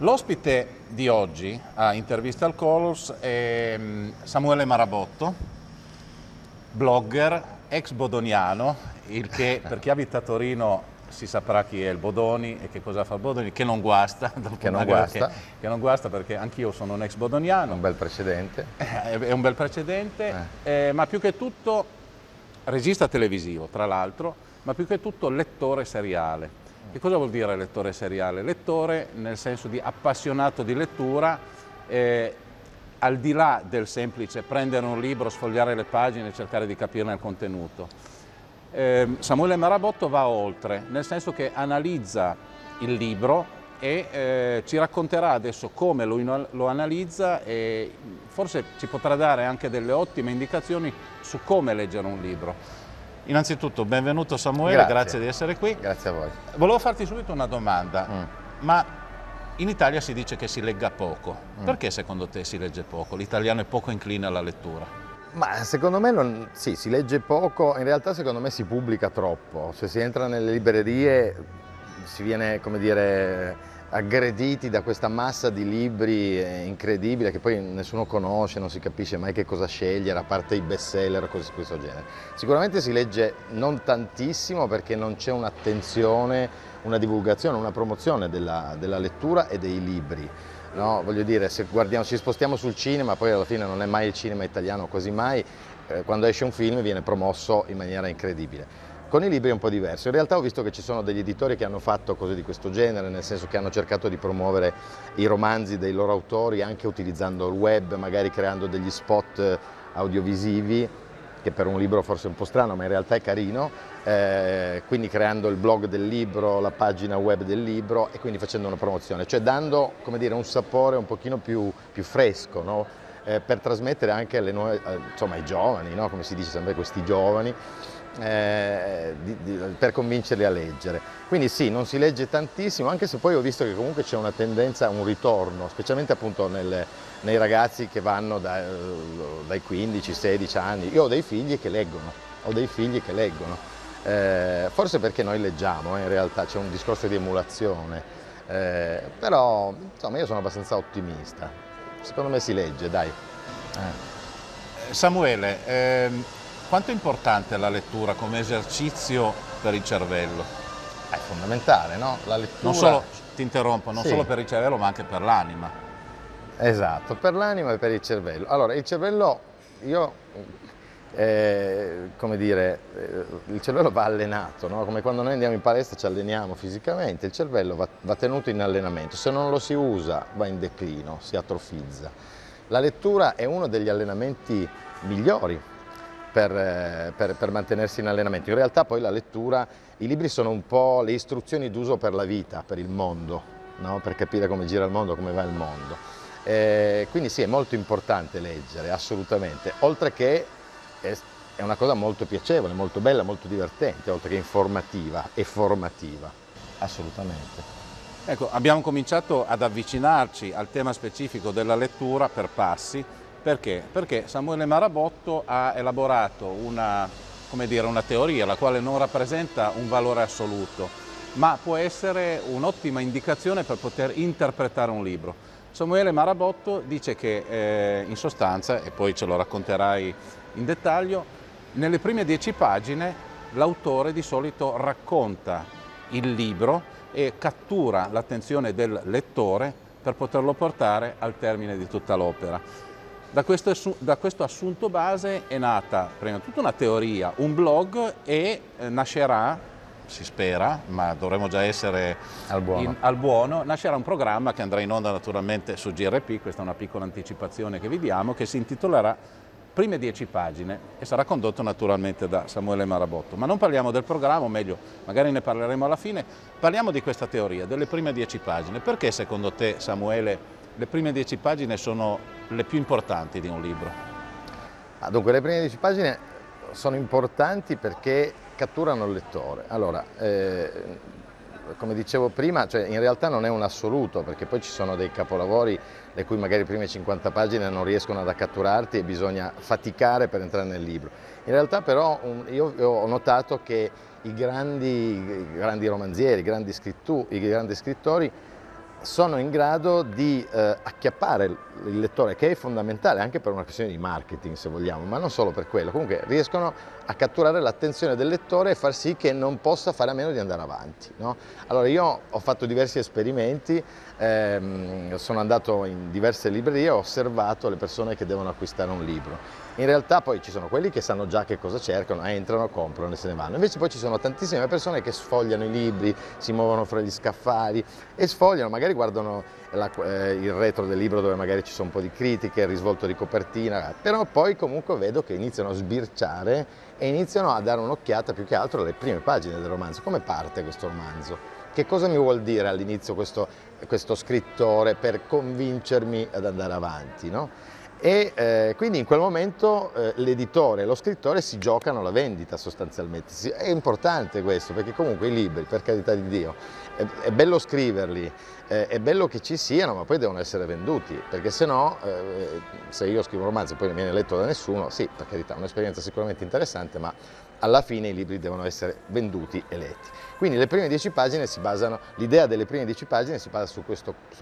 L'ospite di oggi a Intervista al Colors è Samuele Marabotto, blogger, ex bodoniano, il che per chi abita a Torino si saprà chi è il Bodoni e che cosa fa il Bodoni, che non guasta. Che non guasta. Che non guasta, perché anch'io sono un ex bodoniano. Un bel precedente. È un bel precedente, ma più che tutto regista televisivo, tra l'altro, ma più che tutto lettore seriale. Che cosa vuol dire lettore seriale? Lettore nel senso di appassionato di lettura, al di là del semplice prendere un libro, sfogliare le pagine e cercare di capirne il contenuto. Samuele Marabotto va oltre, nel senso che analizza il libro e ci racconterà adesso come lo analizza e forse ci potrà dare anche delle ottime indicazioni su come leggere un libro. Innanzitutto, benvenuto Samuele, grazie di essere qui. Grazie a voi. Volevo farti subito una domanda, ma in Italia si dice che si legga poco. Perché secondo te si legge poco? L'italiano è poco incline alla lettura? Ma secondo me sì, si legge poco, in realtà secondo me si pubblica troppo. Se si entra nelle librerie si viene, come dire, aggrediti da questa massa di libri incredibile che poi nessuno conosce, non si capisce mai che cosa scegliere, a parte i best seller o cose di questo genere. Sicuramente si legge non tantissimo perché non c'è un'attenzione, una divulgazione, una promozione della lettura e dei libri. No? Voglio dire, se guardiamo, ci spostiamo sul cinema, poi alla fine non è mai il cinema italiano, quasi mai, quando esce un film viene promosso in maniera incredibile. Con i libri è un po' diverso. In realtà ho visto che ci sono degli editori che hanno fatto cose di questo genere, nel senso che hanno cercato di promuovere i romanzi dei loro autori anche utilizzando il web, magari creando degli spot audiovisivi, che per un libro forse è un po' strano, ma in realtà è carino, quindi creando il blog del libro, la pagina web del libro e quindi facendo una promozione, cioè dando, come dire, un sapore un pochino più fresco, no? Per trasmettere anche alle nuove, insomma, ai giovani, no? Come si dice sempre, questi giovani, per convincerli a leggere. Quindi sì, non si legge tantissimo, anche se poi ho visto che comunque c'è una tendenza, un ritorno, specialmente appunto nei ragazzi che vanno dai 15-16 anni. Io ho dei figli che leggono, forse perché noi leggiamo, in realtà c'è un discorso di emulazione, però insomma io sono abbastanza ottimista, secondo me si legge, dai. Samuele, quanto è importante la lettura come esercizio per il cervello? È fondamentale, no? La lettura... Non solo, ti interrompo, non Sì. solo per il cervello ma anche per l'anima. Esatto, per l'anima e per il cervello. Allora, il cervello, come dire, il cervello va allenato, no? Come quando noi andiamo in palestra ci alleniamo fisicamente, il cervello va tenuto in allenamento, se non lo si usa va in declino, si atrofizza. La lettura è uno degli allenamenti migliori per mantenersi in allenamento. In realtà poi la lettura, i libri sono un po' le istruzioni d'uso per la vita, per il mondo, no? Per capire come gira il mondo, come va il mondo. Quindi sì, è molto importante leggere, assolutamente, oltre che è una cosa molto piacevole, molto bella, molto divertente, oltre che informativa e formativa, assolutamente. Ecco, abbiamo cominciato ad avvicinarci al tema specifico della lettura per passi. Perché? Perché Samuele Marabotto ha elaborato una teoria, la quale non rappresenta un valore assoluto, ma può essere un'ottima indicazione per poter interpretare un libro. Samuele Marabotto dice che in sostanza, e poi ce lo racconterai in dettaglio, nelle prime 10 pagine l'autore di solito racconta il libro e cattura l'attenzione del lettore per poterlo portare al termine di tutta l'opera. Da questo assunto base è nata prima di tutto una teoria, un blog e nascerà, si spera, ma dovremo già essere al buono, nascerà un programma che andrà in onda naturalmente su GRP, questa è una piccola anticipazione che vi diamo, che si intitolerà Prime 10 pagine e sarà condotto naturalmente da Samuele Marabotto. Ma non parliamo del programma, o meglio, magari ne parleremo alla fine, parliamo di questa teoria, delle prime 10 pagine. Perché secondo te, Samuele, le prime 10 pagine sono le più importanti di un libro? Dunque, le prime 10 pagine sono importanti perché catturano il lettore. Allora, come dicevo prima, cioè in realtà non è un assoluto, perché poi ci sono dei capolavori le cui magari prime 50 pagine non riescono ad accatturarti e bisogna faticare per entrare nel libro. In realtà però io ho notato che i grandi romanzieri, i grandi scrittori sono in grado di acchiappare il lettore, che è fondamentale anche per una questione di marketing, se vogliamo, ma non solo per quello. Comunque riescono a catturare l'attenzione del lettore e far sì che non possa fare a meno di andare avanti, no? Allora io ho fatto diversi esperimenti, sono andato in diverse librerie, ho osservato le persone che devono acquistare un libro. In realtà poi ci sono quelli che sanno già che cosa cercano, entrano, comprano e se ne vanno. Invece poi ci sono tantissime persone che sfogliano i libri, si muovono fra gli scaffali e sfogliano, magari guardano il retro del libro dove magari ci sono un po' di critiche, il risvolto di copertina, però poi comunque vedo che iniziano a sbirciare e iniziano a dare un'occhiata più che altro alle prime pagine del romanzo. Come parte questo romanzo? Che cosa mi vuol dire all'inizio questo scrittore per convincermi ad andare avanti, no? E quindi in quel momento l'editore e lo scrittore si giocano la vendita sostanzialmente. È importante questo, perché comunque i libri, per carità di Dio, è bello scriverli, è bello che ci siano, ma poi devono essere venduti, perché se no, se io scrivo un romanzo e poi non viene letto da nessuno, sì, per carità, è un'esperienza sicuramente interessante, ma alla fine i libri devono essere venduti e letti. Quindi le prime 10 pagine si basano, l'idea delle prime 10 pagine si basa su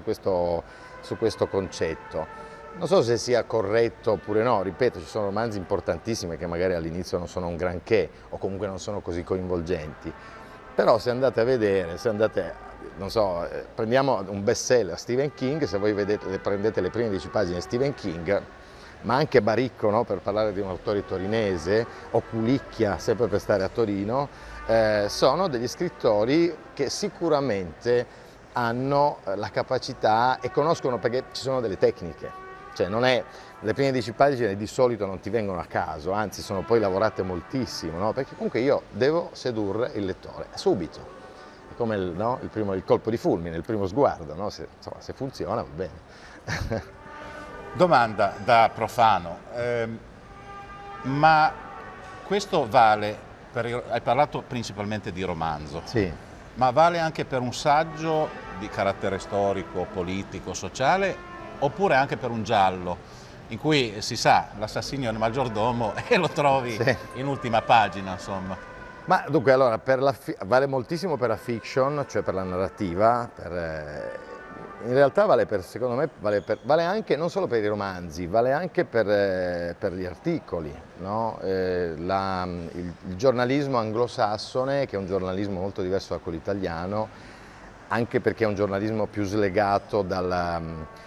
questo concetto. Non so se sia corretto oppure no, ripeto, ci sono romanzi importantissimi che magari all'inizio non sono un granché o comunque non sono così coinvolgenti, però se andate a vedere, non so, prendiamo un bestseller, Stephen King, se voi prendete le prime 10 pagine di Stephen King, ma anche Baricco, no, per parlare di un autore torinese, o Pulicchia, sempre per stare a Torino, sono degli scrittori che sicuramente hanno la capacità e conoscono, perché ci sono delle tecniche. Cioè le prime 10 pagine di solito non ti vengono a caso, anzi sono poi lavorate moltissimo, no? Perché comunque io devo sedurre il lettore subito, è come il colpo di fulmine, il primo sguardo, no? Se funziona va bene. Domanda da profano, ma questo vale, hai parlato principalmente di romanzo, sì. Ma vale anche per un saggio di carattere storico, politico, sociale, oppure anche per un giallo, in cui si sa, l'assassinio è il maggiordomo e lo trovi in ultima pagina, insomma. Ma dunque, allora, vale moltissimo per la fiction, cioè per la narrativa, in realtà secondo me, vale anche non solo per i romanzi, vale anche per gli articoli, no? Il giornalismo anglosassone, che è un giornalismo molto diverso da quello italiano, anche perché è un giornalismo più slegato dalla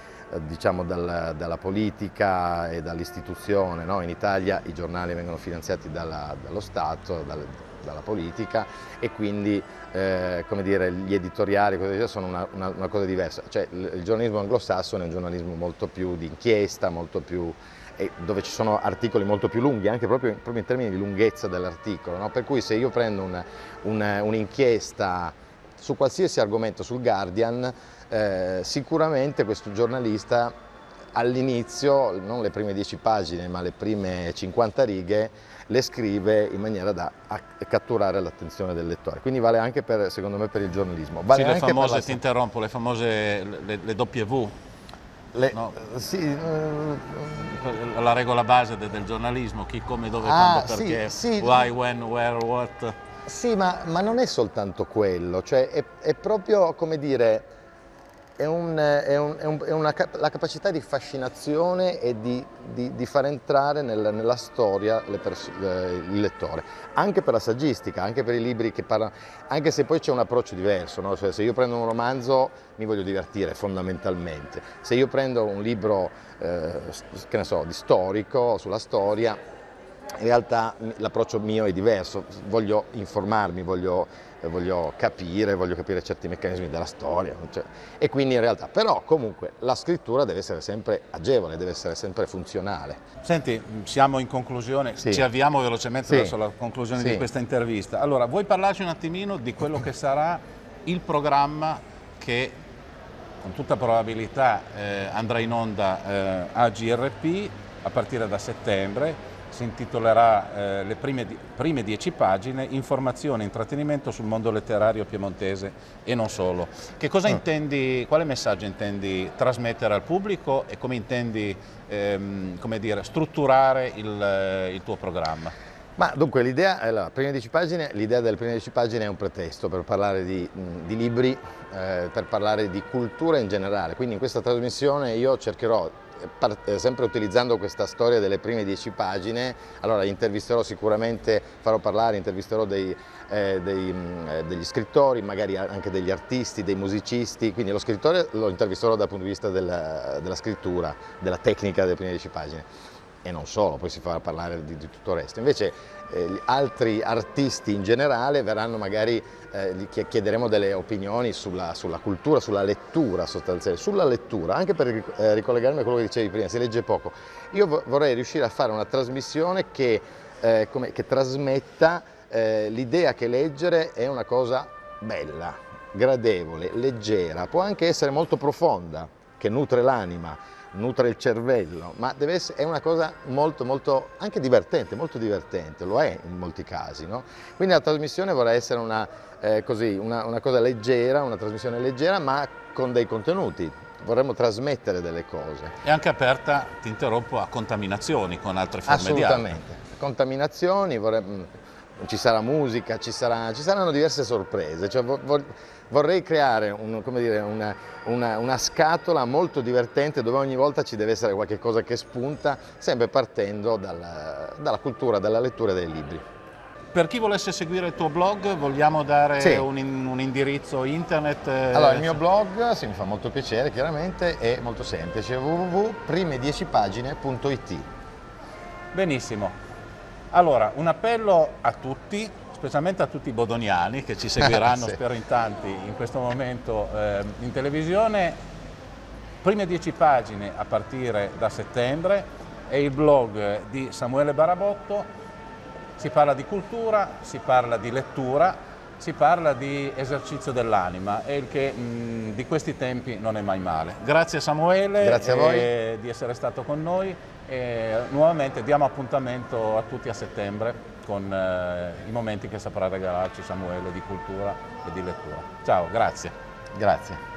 politica e dall'istituzione, no? In Italia i giornali vengono finanziati dallo Stato, dalla politica, e quindi come dire, gli editoriali sono una cosa diversa. Cioè, il giornalismo anglosassone è un giornalismo molto più di inchiesta, dove ci sono articoli molto più lunghi, anche proprio in termini di lunghezza dell'articolo, no? Per cui se io prendo un'inchiesta su qualsiasi argomento sul Guardian, sicuramente questo giornalista all'inizio, non le prime 10 pagine, ma le prime 50 righe, le scrive in maniera da catturare l'attenzione del lettore. Quindi vale anche secondo me per il giornalismo. Vale sì, anche le famose, ti interrompo, le famose le W. No? Sì, la regola base del giornalismo, chi, come, dove, quando, perché, why, when, where, what. Sì, ma non è soltanto quello, cioè è proprio, come dire, la capacità di fascinazione e di far entrare nella storia il lettore, anche per la saggistica, anche per i libri che parlano, anche se poi c'è un approccio diverso, no? Cioè, se io prendo un romanzo mi voglio divertire fondamentalmente, se io prendo un libro che ne so, di storico, sulla storia, in realtà l'approccio mio è diverso, voglio informarmi, voglio capire certi meccanismi della storia, cioè, e quindi in realtà, però comunque la scrittura deve essere sempre agevole, deve essere sempre funzionale. Senti, siamo in conclusione, ci avviamo velocemente verso la conclusione di questa intervista. Allora, vuoi parlarci un attimino di quello che sarà il programma che con tutta probabilità andrà in onda a GRP a partire da settembre? Si intitolerà le prime 10 pagine, informazione e intrattenimento sul mondo letterario piemontese e non solo. Che cosa intendi, quale messaggio intendi trasmettere al pubblico e come intendi come dire, strutturare il tuo programma? Ma dunque l'idea, allora, l'idea delle prime 10 pagine è un pretesto per parlare di libri, per parlare di cultura in generale, quindi in questa trasmissione io cercherò, sempre utilizzando questa storia delle prime 10 pagine, allora intervisterò sicuramente, intervisterò degli scrittori, magari anche degli artisti, dei musicisti, quindi lo scrittore lo intervisterò dal punto di vista della scrittura, della tecnica delle prime 10 pagine. E non solo, poi si farà parlare di tutto il resto. Invece gli altri artisti in generale verranno magari, gli chiederemo delle opinioni sulla cultura, sulla lettura sostanzialmente, sulla lettura, anche per ricollegarmi a quello che dicevi prima, si legge poco. Io vorrei riuscire a fare una trasmissione che trasmetta l'idea che leggere è una cosa bella, gradevole, leggera, può anche essere molto profonda, che nutre l'anima, nutre il cervello, ma è una cosa molto anche divertente, molto divertente, lo è in molti casi, no? Quindi la trasmissione vorrà essere una cosa leggera, una trasmissione leggera ma con dei contenuti, vorremmo trasmettere delle cose. È anche aperta, ti interrompo, a contaminazioni con altre forme di arte. Assolutamente, contaminazioni, ci sarà musica, ci saranno diverse sorprese, cioè vorrei creare una scatola molto divertente dove ogni volta ci deve essere qualche cosa che spunta, sempre partendo dalla cultura, dalla lettura dei libri. Per chi volesse seguire il tuo blog, vogliamo dare Sì. un indirizzo internet? Allora, il mio blog, se mi fa molto piacere, chiaramente, è molto semplice, www.prime10pagine.it. Benissimo. Allora, un appello a tutti, specialmente a tutti i bodoniani che ci seguiranno, Sì. spero in tanti, in questo momento in televisione. Prime 10 pagine a partire da settembre, è il blog di Samuele Barabotto. Si parla di cultura, si parla di lettura, si parla di esercizio dell'anima, e il che di questi tempi non è mai male. Grazie Samuele. Grazie a voi di essere stato con noi, e nuovamente diamo appuntamento a tutti a settembre con i momenti che saprà regalarci Samuele di cultura e di lettura. Ciao, grazie. Grazie.